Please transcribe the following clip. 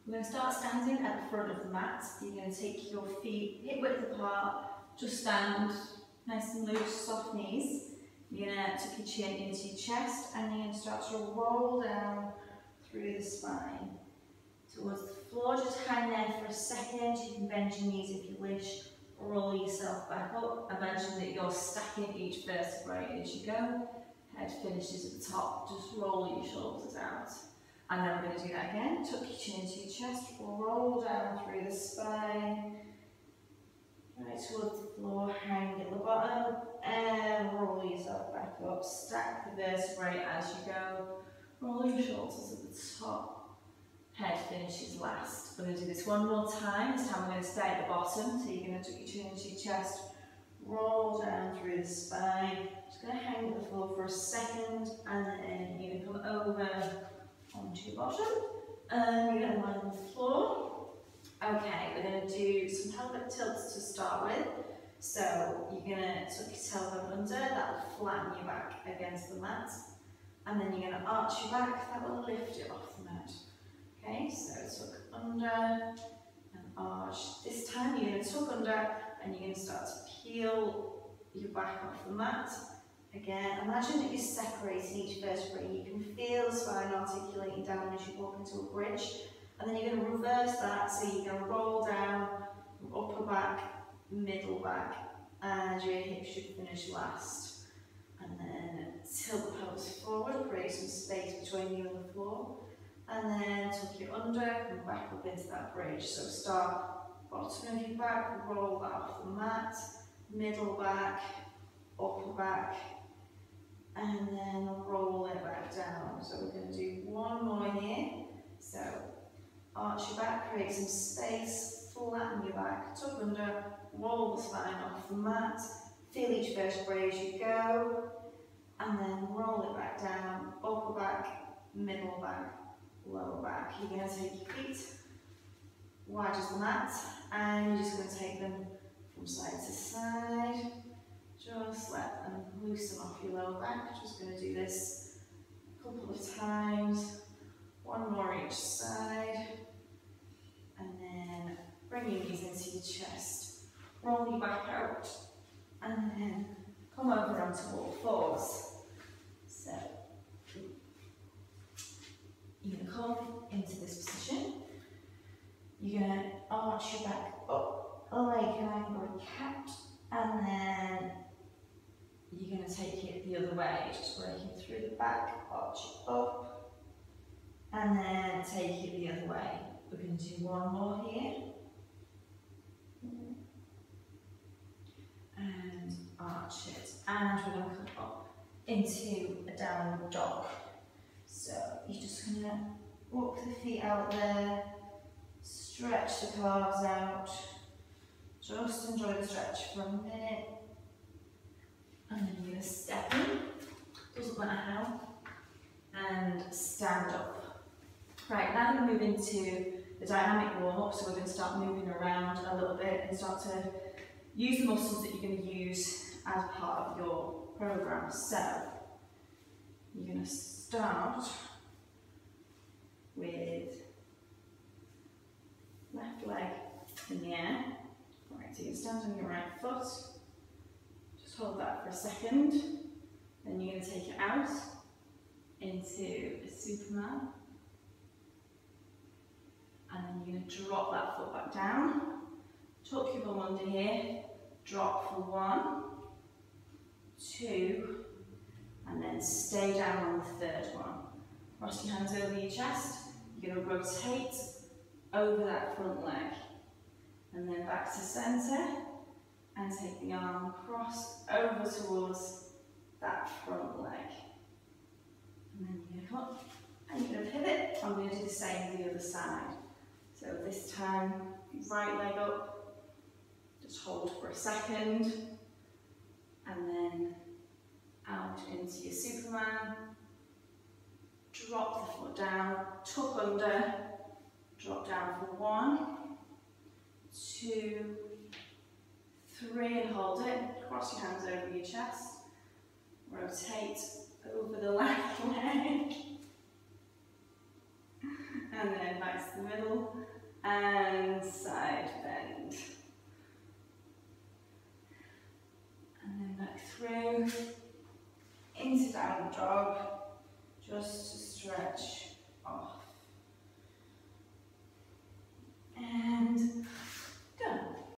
We're going to start standing at the front of the mat. You're going to take your feet hip width apart, just stand nice and loose, soft knees. You're going to tuck your chin into your chest and you're going to start to roll down through the spine towards the floor. Just hang there for a second. You can bend your knees if you wish. Roll yourself back up. Imagine that you're stacking each vertebrae as you go. Head finishes at the top. Just roll your shoulders out. And then we're going to do that again. Tuck your chin into your chest. Roll down through the spine. Right towards the floor. Hang at the bottom. And roll yourself back up. Stack the vertebrae as you go. Roll your shoulders at the top. Head finishes last. We're going to do this one more time. This time we're going to stay at the bottom. So you're going to tuck your chin into your chest. Roll down through the spine. Just going to hang at the floor for a second. And then you're going to come over onto your bottom. And you're going to lie on the floor. Okay, we're going to do some pelvic tilts to start with. So you're going to tuck your tailbone under. That will flatten your back against the mat. And then you're going to arch your back. That will lift it off the mat. Okay, so tuck under and arch. This time you're going to tuck under and you're going to start to peel your back off the mat. Again, imagine that you're separating each vertebrae. You can feel the spine articulating down as you walk into a bridge. And then you're going to reverse that, so you're going to roll down from upper back, middle back, and your hips should finish last. And then tilt the pelvis forward, create some space between you and the floor. And then tuck your under, come back up into that bridge. So start bottom of your back, roll that off the mat, middle back, upper back, and then roll it back down. So we're going to do one more here. So arch your back, create some space, flatten your back, tuck under, roll the spine off the mat, feel each vertebrae as you go, and then roll it back down, upper back, middle back, lower back. You're going to take your feet wide as the mat and you're just going to take them from side to side. Just let them loosen off your lower back. Just going to do this a couple of times. One more each side. And then bring your knees into your chest. Roll your back out. And then come over onto all fours. So you're going to come into this position. You're going to arch your back up like an angry cat, and then you're going to take it the other way, just working through the back, arch it up, and then take it the other way. We're going to do one more here. And arch it. And we're going to come up into a downward dog. So you're just going to walk the feet out there, stretch the calves out, just enjoy the stretch for a minute, and then you're going to step in, doesn't matter how, and stand up. Right, now we're going to move into the dynamic warm-up, so we're going to start moving around a little bit and start to use the muscles that you're going to use as part of your program. So you're going to start with left leg in the air. Right, so you stand on your right foot. Just hold that for a second. Then you're going to take it out into a Superman. And then you're going to drop that foot back down. Tuck your bum under here. Drop for 1, 2, and then stay down on the third one. Cross your hands over your chest. You're going to rotate over that front leg. And then back to centre. And take the arm across over towards that front leg. And then you're going to come up and you're going to pivot. I'm going to do the same with the other side. So this time, right leg up. Just hold for a second. And then out into your Superman. Drop the foot down, tuck under, drop down for 1, 2, 3, and hold it. Cross your hands over your chest. Rotate over the left leg. and then back to the middle, and side bend. And then back through, into downward dog, just to stretch off.